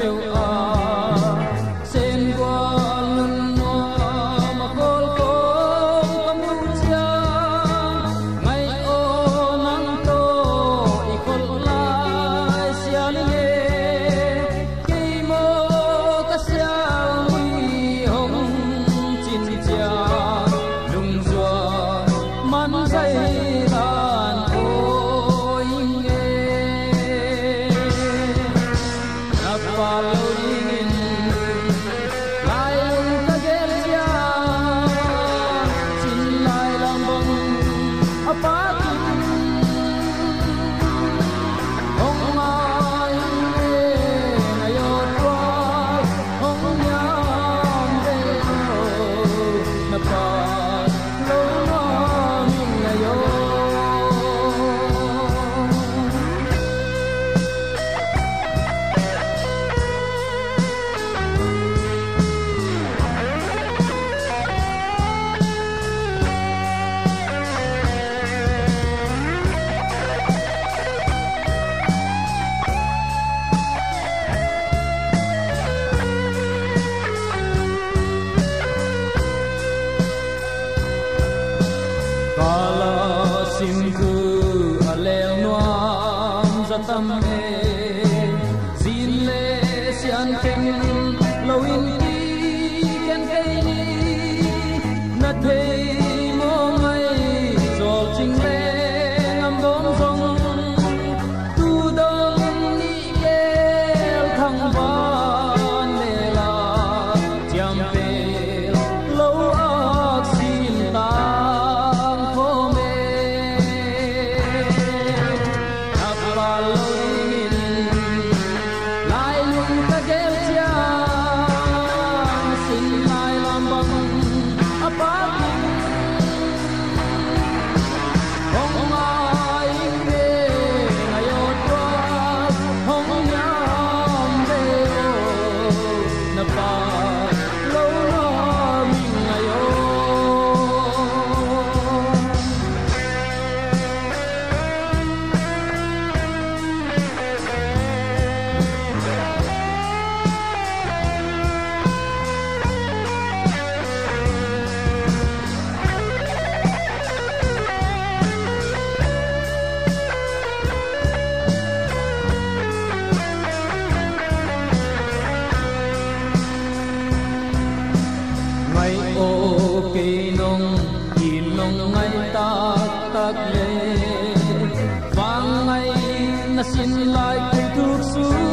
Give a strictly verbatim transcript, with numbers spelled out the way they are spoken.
tâm ê xin lê xian kem lâu in đi ken cây ni na thei mô mai rồi chinh lê ngâm đốm rong tu đông ni kêu thăng van lê la chiam về lâu ác xin tang khô mê áp ba lâu kỳ nông nhìn nông ngay tak tak lệ vang ngay na xin lại cây thuốc xuống